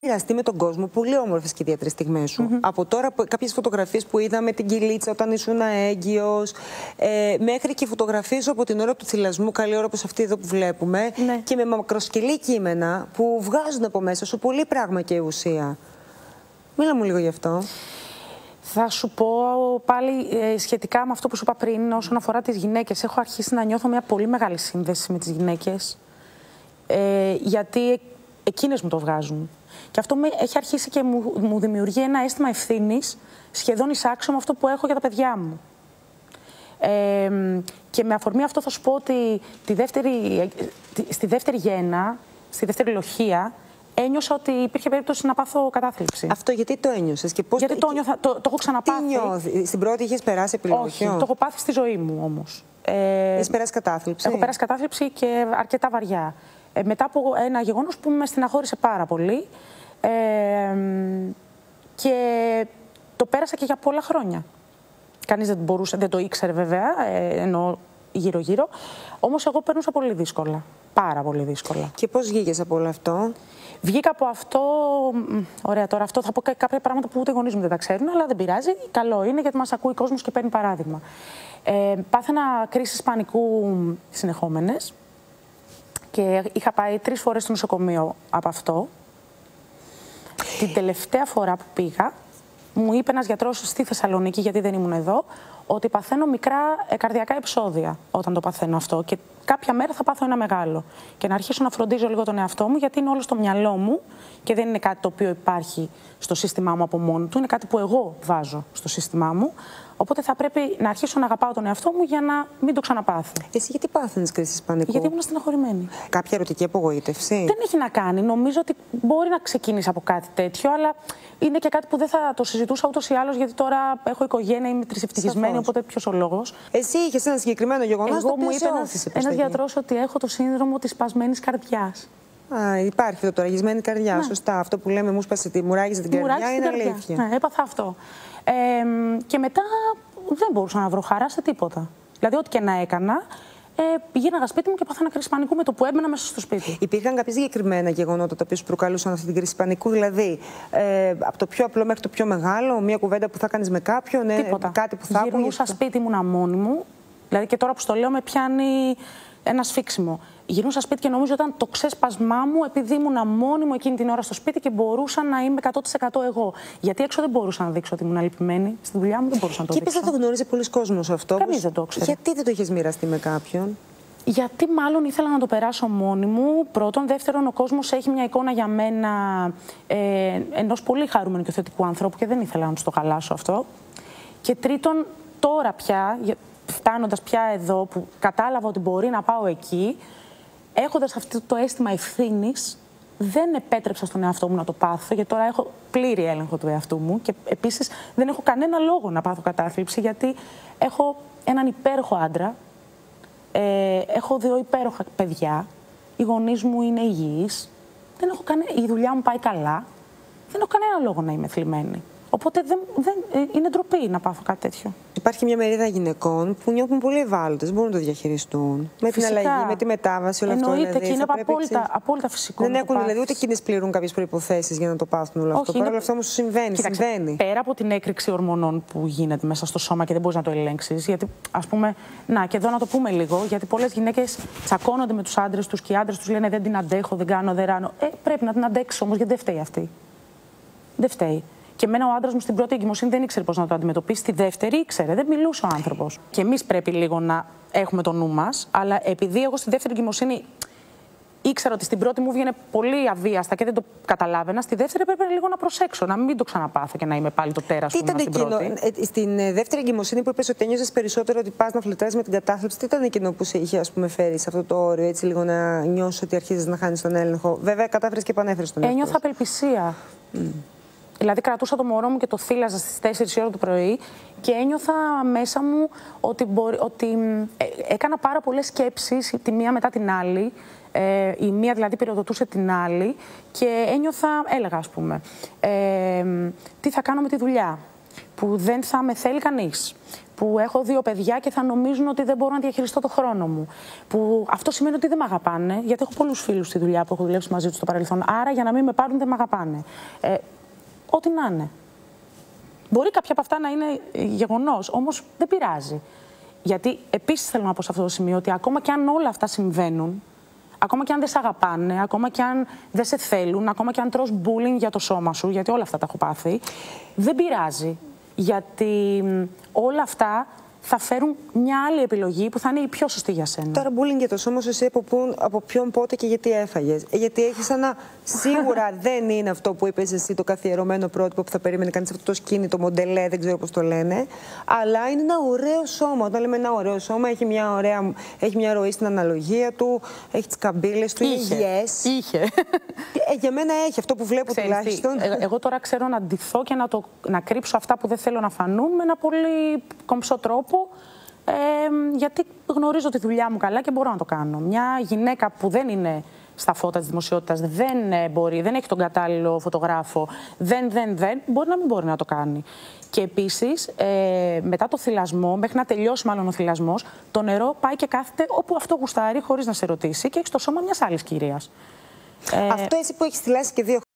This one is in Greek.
μοιραστεί με τον κόσμο πολύ όμορφες και ιδιαίτερες στιγμές σου. Από τώρα, κάποιες φωτογραφίες που είδαμε την Κιλίτσα όταν ήσουν έγκυος, μέχρι και φωτογραφίες από την ώρα του θυλασμού, καλή ώρα όπως αυτή εδώ που βλέπουμε, και με μακροσκελή κείμενα που βγάζουν από μέσα σου πολύ πράγμα και ουσία. Μίλα μου λίγο γι' αυτό. Θα σου πω πάλι σχετικά με αυτό που σου είπα πριν, όσον αφορά τις γυναίκες. Έχω αρχίσει να νιώθω μια πολύ μεγάλη σύνδεση με τις γυναίκες, γιατί εκείνες μου το βγάζουν. Και αυτό έχει αρχίσει και μου δημιουργεί ένα αίσθημα ευθύνης, σχεδόν εισάξιο με αυτό που έχω για τα παιδιά μου. Και με αφορμή αυτό θα σου πω ότι στη δεύτερη γέννα, στη δεύτερη λοχεία, ένιωσα ότι υπήρχε περίπτωση να πάθω κατάθλιψη. Αυτό γιατί το ένιωσες και πώς? Γιατί το έχω ξαναπάθει. Τι νιώθεις? Στην πρώτη είχες περάσει επιλογή? Όχι, το έχω πάθει στη ζωή μου όμως. Έχεις περάσει κατάθλιψη? Έχω περάσει κατάθλιψη και αρκετά βαριά. Μετά από ένα γεγονός που με στεναχώρησε πάρα πολύ και το πέρασα και για πολλά χρόνια. Κανείς δεν το ήξερε βέβαια, ενώ γύρω-γύρω. Όμως εγώ περνούσα πολύ δύσκολα. Πάρα πολύ δύσκολα. Και πώς βγήκες από όλο αυτό? Βγήκα από αυτό. Ωραία, τώρα αυτό θα πω κάποια πράγματα που ούτε οι γονείς μου δεν τα ξέρουν, αλλά δεν πειράζει. Καλό είναι γιατί μας ακούει ο κόσμος και παίρνει παράδειγμα. Πάθαινα κρίσεις πανικού συνεχόμενες και είχα πάει 3 φορές στο νοσοκομείο από αυτό. Την τελευταία φορά που πήγα, μου είπε ένας γιατρός στη Θεσσαλονίκη, γιατί δεν ήμουν εδώ, ότι παθαίνω μικρά καρδιακά επεισόδια όταν το παθαίνω αυτό. Και κάποια μέρα θα πάθω ένα μεγάλο. Και να αρχίσω να φροντίζω λίγο τον εαυτό μου, γιατί είναι όλο στο μυαλό μου και δεν είναι κάτι το οποίο υπάρχει στο σύστημά μου από μόνο του. Είναι κάτι που εγώ βάζω στο σύστημά μου. Οπότε θα πρέπει να αρχίσω να αγαπάω τον εαυτό μου για να μην το ξαναπάθω. Εσύ γιατί πάθαινες κρίσεις πανικού? Γιατί ήμουν στεναχωρημένη. Κάποια ερωτική απογοήτευση? Δεν έχει να κάνει. Νομίζω ότι μπορεί να ξεκίνησε από κάτι τέτοιο, αλλά είναι και κάτι που δεν θα το συζητούσα ούτως ή άλλως, γιατί τώρα έχω οικογένεια, είμαι τρισευτυχισμένη, οπότε ποιος ο λόγος. Εσύ είχες ένα συγκεκριμένο γεγονός? Εγώ μου είπε ένας γιατρός ότι έχω το σύνδρομο της σπασμένης καρδιάς. Υπάρχει αυτό το ραγισμένη καρδιά. Ναι. Σωστά. Αυτό που λέμε, μου ράγιζε την καρδιά, είναι αλήθεια. Ναι, έπαθα αυτό. Και μετά δεν μπορούσα να βρω χαρά σε τίποτα. Δηλαδή, ό,τι και να έκανα, πηγαίναγα σπίτι μου και πάθανα κρίση πανικού με το που έμπαινα μέσα στο σπίτι. Υπήρχαν κάποια συγκεκριμένα γεγονότα τα οποία σου προκαλούσαν αυτή την κρίση πανικού? Δηλαδή, από το πιο απλό μέχρι το πιο μεγάλο, μια κουβέντα που θα κάνεις με κάποιον, κάτι που θα άκουγες? Γυρνούσα σπίτι, ήμουνα μόνη μου. Δηλαδή, και τώρα που στο λέω, με πιάνει ένα σφίξιμο. Γυρνούσα σπίτι και νομίζω ήταν το ξέσπασμά μου, επειδή ήμουνα μόνη μου εκείνη την ώρα στο σπίτι και μπορούσα να είμαι 100% εγώ. Γιατί έξω δεν μπορούσα να δείξω ότι ήμουν λυπημένη. Στη δουλειά μου δεν μπορούσα να το δείξω. Και είπες, δεν το γνώριζε πολλοί κόσμος αυτό. Κανείς δεν το ξέρει. Γιατί δεν το είχες μοιραστεί με κάποιον? Γιατί μάλλον ήθελα να το περάσω μόνη μου. Πρώτον. Δεύτερον, ο κόσμος έχει μια εικόνα για μένα ενός πολύ χαρούμενου και θετικού ανθρώπου και δεν ήθελα να του το χαλάσω αυτό. Και τρίτον, τώρα πια, φτάνοντας πια εδώ που κατάλαβα ότι μπορεί να πάω εκεί, έχοντας αυτό το αίσθημα ευθύνης, δεν επέτρεψα στον εαυτό μου να το πάθω, γιατί τώρα έχω πλήρη έλεγχο του εαυτού μου και επίσης δεν έχω κανένα λόγο να πάθω κατάθλιψη, γιατί έχω έναν υπέροχο άντρα, έχω 2 υπέροχα παιδιά, οι γονείς μου είναι υγιείς, η δουλειά μου πάει καλά, δεν έχω κανένα λόγο να είμαι θλιμμένη. Οπότε είναι ντροπή να πάθω κάτι τέτοιο. Υπάρχει μια μερίδα γυναικών που νιώθουν πολύ ευάλωτες, μπορούν να το διαχειριστούν. Με την αλλαγή, με τη μετάβαση, όλο αυτό. Εννοείται, και είναι απόλυτα φυσικό. Δεν έχουν δηλαδή ούτε εκείνες πληρούν κάποιες προϋποθέσεις για να το πάθουν όλο αυτό. Παρ' όλα αυτά όμως σου συμβαίνει. Κοίταξε, πέρα από την έκρηξη ορμονών που γίνεται μέσα στο σώμα και δεν μπορείς να το ελέγξεις. Γιατί, ας πούμε, και εδώ να το πούμε λίγο, γιατί πολλές γυναίκες τσακώνονται με τους άντρες τους και οι άντρες τους λένε δεν την αντέχω, δεν κάνω, δεν ράνω. Πρέπει να την αντέξεις όμως, γιατί δεν φταίει αυτή. Δεν φταίει. Και εμένα ο άντρας μου στην πρώτη εγκυμοσύνη δεν ήξερε πώς να το αντιμετωπίσει. Στη δεύτερη ήξερε, δεν μιλούσε ο άνθρωπος. Και εμείς πρέπει λίγο να έχουμε το νου μας. Αλλά επειδή εγώ στη δεύτερη εγκυμοσύνη ήξερα ότι στην πρώτη μου βγαίνει πολύ αβίαστα και δεν το καταλάβαινα, στη δεύτερη έπρεπε λίγο να προσέξω, να μην το ξαναπάθω και να είμαι πάλι το τέρας που ήμουν στην πρώτη. Στην δεύτερη εγκυμοσύνη που είπες ότι ένιωσες περισσότερο ότι πας να φλερτάρεις με την κατάθλιψη, τι ήταν εκείνο που σε είχε φέρει σε αυτό το όριο, έτσι λίγο να νιώσεις ότι αρχίζεις να χάνεις τον έλεγχο? Βέβαια, κατάφερες και επανέφερες τον έλεγχο. Ένιωθα απελπισία. Δηλαδή, κρατούσα το μωρό μου και το θύλαζα στις 4 η ώρα το πρωί και ένιωθα μέσα μου ότι έκανα πάρα πολλές σκέψεις, τη μία μετά την άλλη. Η μία δηλαδή πυροδοτούσε την άλλη και έλεγα ας πούμε, τι θα κάνω με τη δουλειά, που δεν θα με θέλει κανείς, που έχω 2 παιδιά και θα νομίζουν ότι δεν μπορώ να διαχειριστώ το χρόνο μου. Που αυτό σημαίνει ότι δεν με αγαπάνε, γιατί έχω πολλούς φίλους στη δουλειά που έχω δουλέψει μαζί τους στο παρελθόν. Άρα για να μην με πάρουν δεν με αγαπάνε. Ό,τι να είναι. Μπορεί κάποια από αυτά να είναι γεγονός, όμως δεν πειράζει. Γιατί επίσης θέλω να πω σε αυτό το σημείο ότι ακόμα και αν όλα αυτά συμβαίνουν, ακόμα και αν δεν σε αγαπάνε, ακόμα και αν δεν σε θέλουν, ακόμα και αν τρως bullying για το σώμα σου, γιατί όλα αυτά τα έχω πάθει, δεν πειράζει. Γιατί όλα αυτά θα φέρουν μια άλλη επιλογή που θα είναι η πιο σωστή για σένα. Τώρα, bullying για το σώμα σου, εσύ από ποιον, πότε και γιατί έφαγες? Γιατί έχεις σίγουρα δεν είναι αυτό που είπες εσύ, το καθιερωμένο πρότυπο που θα περίμενε κανείς, αυτό το σκίνη, το μοντελέ, δεν ξέρω πώς το λένε. Αλλά είναι ένα ωραίο σώμα. Όταν λέμε ένα ωραίο σώμα, έχει μια ροή στην αναλογία του, έχει τις καμπύλες του, είναι υγιές. Είχε. Για μένα έχει αυτό που βλέπω τουλάχιστον. Εγώ τώρα ξέρω να ντυθώ και να κρύψω αυτά που δεν θέλω να φανούν με ένα πολύ κομψό τρόπο. Γιατί γνωρίζω τη δουλειά μου καλά και μπορώ να το κάνω. Μια γυναίκα που δεν είναι στα φώτα της δημοσιότητας, δεν έχει τον κατάλληλο φωτογράφο, μπορεί να μην μπορεί να το κάνει. Και επίσης, μετά το θυλασμό, μέχρι να τελειώσει μάλλον ο θυλασμός, το νερό πάει και κάθεται όπου αυτό γουστάρει, χωρίς να σε ρωτήσει, και έχει το σώμα μιας άλλης κυρίας. Αυτό εσύ που έχεις θυλάσει και 2